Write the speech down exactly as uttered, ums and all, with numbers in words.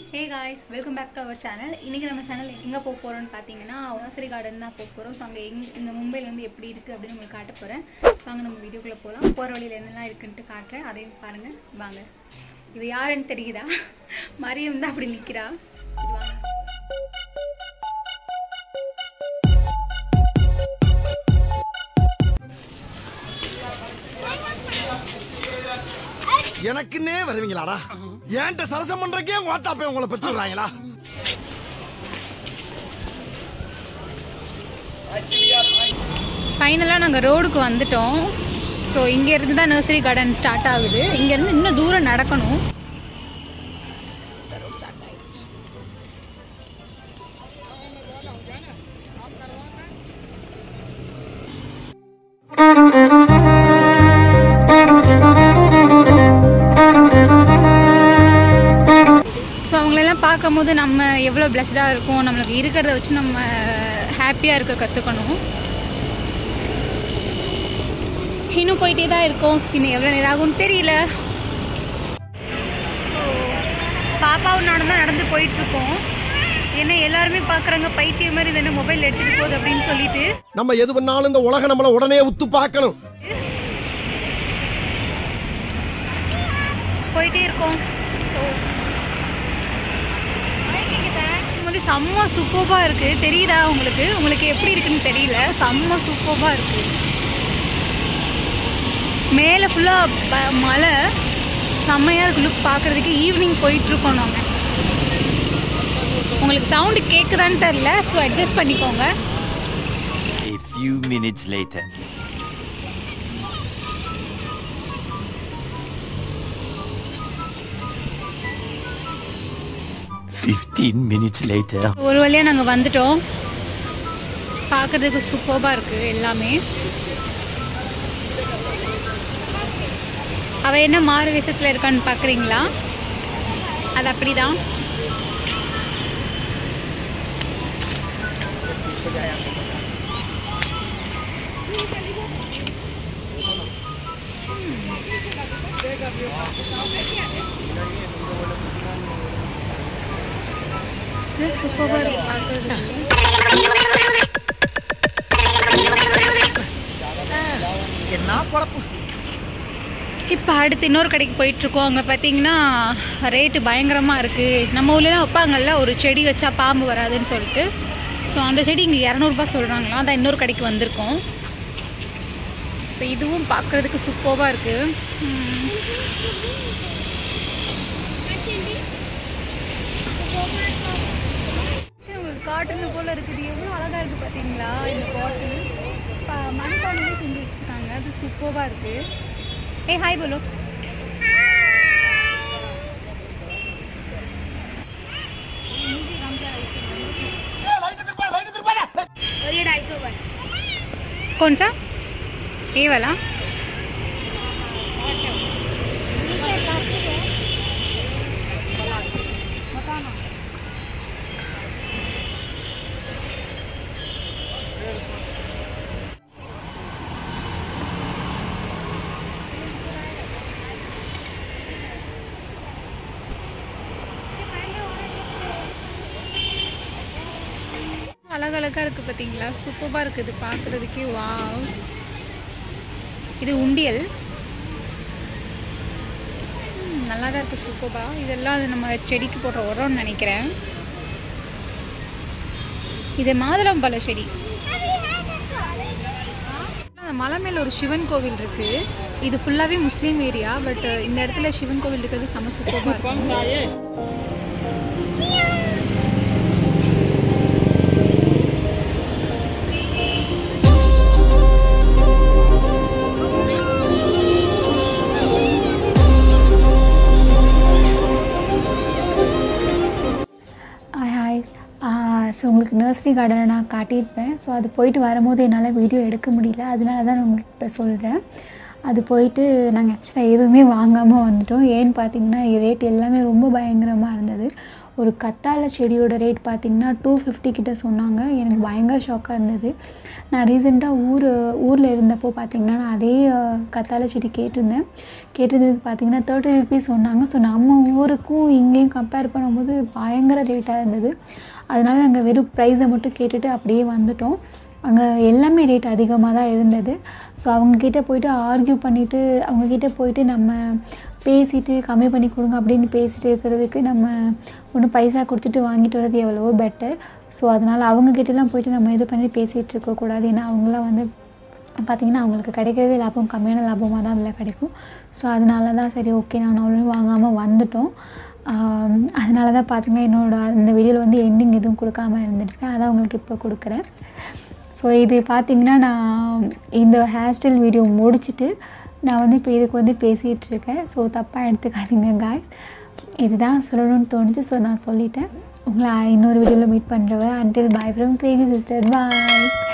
Hey guys, welcome back to our channel. இன்னைக்கு நம்ம channel எங்க போக போறோம்னு பாத்தீங்கன்னா ஹர்ஸ் கார்டன் தான் போக போறோம். சோ அங்க இந்த மும்பைல வந்து எப்படி இருக்கு அப்படினு உங்களுக்கு காட்ட போறேன். வாங்க நம்ம வீடியோக்குள்ள போலாம். போற வழியில என்னெல்லாம் இருக்குன்னு காட்றேன். அதையும் பாருங்க. வாங்க. இவ யாருன்னு தெரியுதா? மரியம் தான் அப்படி நிக்கிறா. வாங்க. எனக்குன்னே வருவீங்களாடா? ஏன்ட்ட சரசம் பண்றக்கே வாட்டாப்பே உங்களை பெற்று விடுறாங்களா? ஃபைனலா நாங்க ரோடுக்கு வந்துட்டோம். சோ இங்க இருந்து தான் நர்சரி கார்டன் ஸ்டார்ட் ஆகுது. இங்க இருந்து இன்னும் தூரம் நடக்கணும். பார்க்கும்போது நம்ம எவ்வளோ பிளஸ்டாக இருக்கும், நம்மளுக்கு இருக்கிறத வச்சு நம்ம ஹாப்பியாக இருக்க கற்றுக்கணும். இன்னும் போயிட்டே தான் இருக்கோம். இன்னும் எவ்வளோ நேரம் ஆகும்னு தெரியல. ஸோ பாப்பாவும் நானும் தான் நடந்து போயிட்டுருக்கோம். ஏன்னா எல்லாருமே பார்க்குறாங்க பைத்தியம் மாதிரி இது என்ன மொபைல் எடுத்துகிட்டு போகுது அப்படின்னு சொல்லிட்டு. நம்ம எது பண்ணாலும் இந்த உலகம் நம்மளை உடனே உத்து பார்க்கணும். போயிட்டே இருக்கோம். ஸோ செம்ம சூப்பர்பா இருக்கு. தெரியுதா உங்களுக்கு? உங்களுக்கு எப்படி இருக்குன்னு தெரியல. செம்ம சூப்பர்பா இருக்கு. மேலே ஃபுல்லா மலை செம்மையா இருக்கு. லுக் பார்க்கறதுக்கு ஈவினிங் போயிட்டு இருக்கோம் நாங்க. உங்களுக்கு சவுண்ட் கேக்குதான்னு தெரியல. ஸோ அட்ஜஸ்ட் பண்ணிக்கோங்க. A few minutes later. fifteen minutes later. ஒரு வழியா நாங்க வந்துட்டோம். பார்க்கிறதுக்கு சூப்பர்பா இருக்கு எல்லாமே. அவ என்ன மாறு வேஷத்துல இருக்கான்னு பாக்குறீங்களா? அது அப்படிதான். சூப்பர்பா இருக்கு பார்க்கிறதுக்கு. என்ன பொழப்பு. இப்போ அடுத்து இன்னொரு கடைக்கு போயிட்டுருக்கோம். அங்கே பார்த்தீங்கன்னா ரேட்டு பயங்கரமாக இருக்குது. நம்ம ஊர்லாம் வைப்பாங்கல்ல ஒரு செடி வச்சா பாம்பு வராதுன்னு சொல்லிட்டு. ஸோ அந்த செடி இங்கே இரநூறுபா சொல்கிறாங்களா. அதான் இன்னொரு கடைக்கு வந்திருக்கோம். ஸோ இதுவும் பார்க்குறதுக்கு சூப்பராக இருக்குது. உங்களுக்கு காட்டுன்னு போல் இருக்குது. எவ்வளோ அழகாக இருக்குது பார்த்தீங்களா இந்த பாட்டில். மண்பானையே செஞ்சு வச்சுருக்காங்க. அது சூப்பராக இருக்குது. ए हाय बोलो. और ये ढाई सौ का कौन सा? ये वाला அழகழகா இருக்கு பார்த்தீங்களா? சூப்பராக இருக்குது பார்க்குறதுக்கே. வாவ், இது உண்டியல். நல்லா தான் இருக்குது. சூப்பராக. இதெல்லாம் அது நம்ம செடிக்கு போடுற உரம்னு நினைக்கிறேன். இது மாதுளம் பழ செடி. அந்த மலை மேலே ஒரு சிவன் கோவில் இருக்குது. இது ஃபுல்லாகவே முஸ்லீம் ஏரியா. பட் இந்த இடத்துல சிவன் கோவில் இருக்கிறது செம சூப்பராக இருக்கும். ஸோ உங்களுக்கு நர்சரி கார்டனை நான் காட்டியிருப்பேன். ஸோ அது போயிட்டு வரும்போது என்னால் வீடியோ எடுக்க முடியல. அதனால தான் நான் உங்களுக்கு இப்போ சொல்கிறேன். அது போயிட்டு நாங்கள் ஆக்சுவலாக எதுவுமே வாங்காமல் வந்துட்டோம். ஏன்னு பார்த்தீங்கன்னா ரேட் எல்லாமே ரொம்ப பயங்கரமாக இருந்தது. ஒரு கத்தாழை செடியோட ரேட் பார்த்திங்கன்னா டூ ஃபிஃப்டி கிட்ட சொன்னாங்க. எனக்கு பயங்கர ஷாக்காக இருந்தது. நான் ரீசெண்டாக ஊர் ஊரில் இருந்தப்போ பார்த்திங்கன்னா நான் அதே கத்தாழை செடி கேட்டிருந்தேன். கேட்டிருந்ததுக்கு பார்த்திங்கன்னா தேர்ட்டி ருபீஸ் சொன்னாங்க. ஸோ நம்ம ஊருக்கும் இங்கேயும் கம்பேர் பண்ணும்போது பயங்கர ரேட்டாக இருந்தது. அதனால் நாங்கள் வெறும் ப்ரைஸை மட்டும் கேட்டுட்டு அப்படியே வந்துட்டோம். அங்கே எல்லாமே ரேட் அதிகமாக தான் இருந்தது. ஸோ அவங்கக்கிட்ட போய்ட்டு ஆர்கியூ பண்ணிவிட்டு அவங்கக்கிட்ட போய்ட்டு நம்ம பேசிவிட்டு கம்மி பண்ணி கொடுங்க அப்படின்னு பேசிகிட்டு இருக்கிறதுக்கு நம்ம ஒன்று பைசா கொடுத்துட்டு வாங்கிட்டு வரது எவ்வளவோ பெட்டர். ஸோ அதனால் அவங்கக்கிட்டலாம் போய்ட்டு நம்ம இது பண்ணி பேசிகிட்டு இருக்கக்கூடாது. ஏன்னா அவங்களாம் வந்து பார்த்திங்கன்னா அவங்களுக்கு கிடைக்கிறது லாபம் கம்மியான லாபமாக தான் அதில் கிடைக்கும். ஸோ அதனால தான் சரி ஓகே நான் அவ்வளோ வாங்காமல் வந்துட்டோம். அதனால தான் பார்த்திங்கன்னா என்னோடய அந்த வீடியோவில் வந்து எண்டிங் எதுவும் கொடுக்காமல் இருந்துருக்கேன். அதான் உங்களுக்கு இப்போ கொடுக்குறேன். ஸோ இது பார்த்திங்கன்னா நான் இந்த ஹேர் ஸ்டைல் வீடியோ முடிச்சுட்டு நான் வந்து இப்போ இதுக்கு வந்து பேசிகிட்ருக்கேன். ஸோ தப்பாக எடுத்துக்காதீங்க காய்ஸ். இதுதான் சொல்லணும்னு தோணுச்சு. ஸோ நான் சொல்லிட்டேன். உங்களை இன்னொரு வீடியோவில் மீட் பண்ணுறவரை until bye from crazy sister bye.